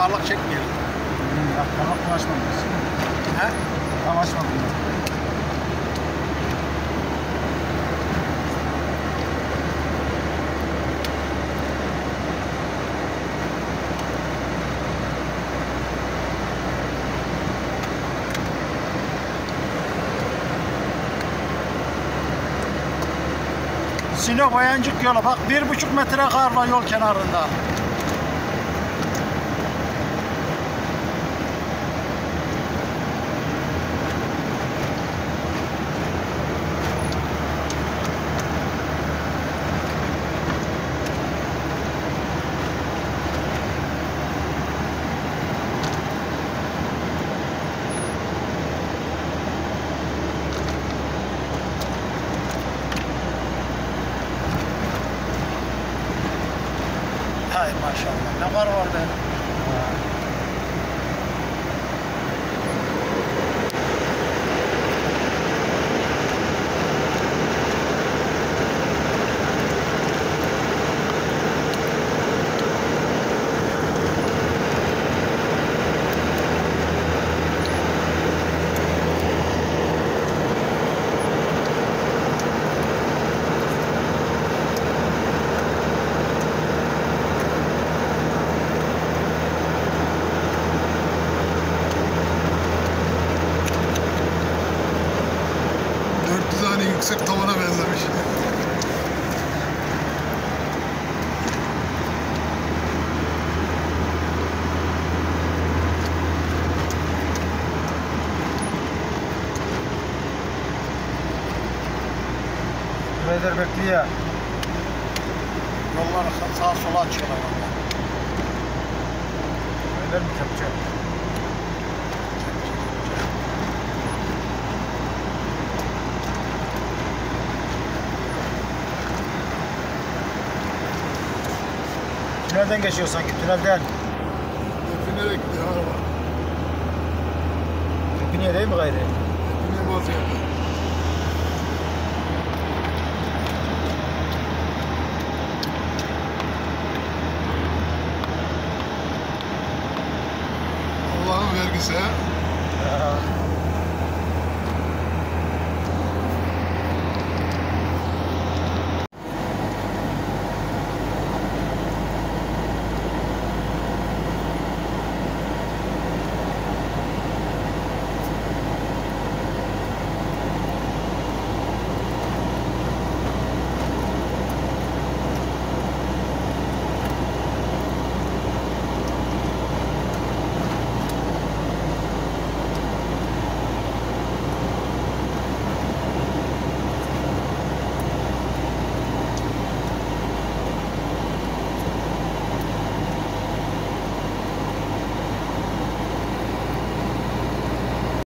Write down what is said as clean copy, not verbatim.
Aktarlık çekmeyelim. Aktarlık mı açmadınız? He? Tam açmadım. Sinop Ayancık yolu bak 1,5 metre kar var yol kenarında. Hay maşallah ne var orada? Yüksek tavana benzemiş. Raider bekliyor. Yollar sağa sola açıyorlar. Raider mi yapacak? Tünelden geçiyor sanki, tünelden. Tünele gidiyor araba. Tünel değil mi gayrı? Tünel basıyor.